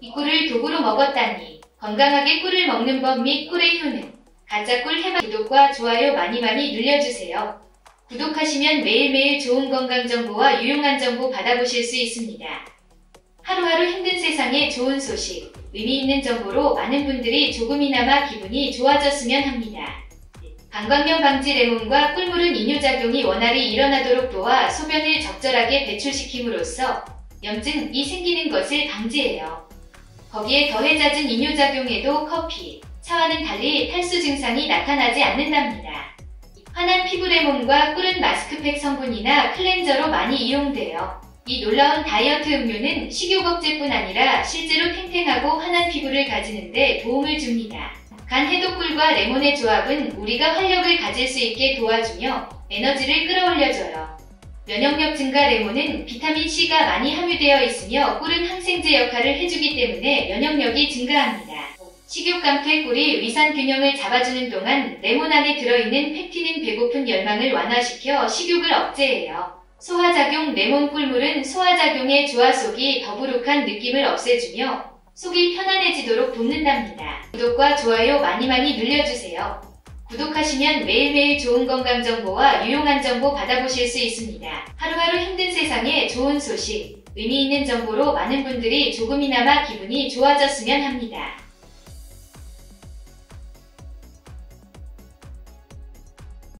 이 꿀을 도구로 먹었다니. 건강하게 꿀을 먹는 법 및 꿀의 효능. 가짜 꿀 해봐. 구독과 좋아요 많이 눌러주세요. 구독하시면 매일매일 좋은 건강 정보와 유용한 정보 받아보실 수 있습니다. 하루하루 힘든 세상에 좋은 소식, 의미 있는 정보로 많은 분들이 조금이나마 기분이 좋아졌으면 합니다. 방광염 방지 레몬과 꿀물은 이뇨작용이 원활히 일어나도록 도와 소변을 적절하게 배출시킴으로써 염증이 생기는 것을 방지해요. 거기에 더해 잦은 이뇨작용에도 커피, 차와는 달리 탈수 증상이 나타나지 않는답니다. 환한 피부 레몬과 꿀은 마스크팩 성분이나 클렌저로 많이 이용돼요. 이 놀라운 다이어트 음료는 식욕 억제뿐 아니라 실제로 탱탱하고 환한 피부를 가지는 데 도움을 줍니다. 간 해독꿀과 레몬의 조합은 우리가 활력을 가질 수 있게 도와주며 에너지를 끌어올려줘요. 면역력 증가. 레몬은 비타민C가 많이 함유되어 있으며 꿀은 항생제 역할을 해주기 때문에 면역력이 증가합니다. 식욕 감퇴. 꿀이 위산 균형을 잡아주는 동안 레몬 안에 들어있는 팩틴은 배고픈 열망을 완화시켜 식욕을 억제해요. 소화작용. 레몬 꿀물은 소화작용의 조화 속이 더부룩한 느낌을 없애주며 속이 편안해지도록 돕는답니다. 구독과 좋아요 많이 눌러주세요. 구독하시면 매일매일 좋은 건강 정보와 유용한 정보 받아보실 수 있습니다. 하루하루 힘든 세상에 좋은 소식, 의미 있는 정보로 많은 분들이 조금이나마 기분이 좋아졌으면 합니다.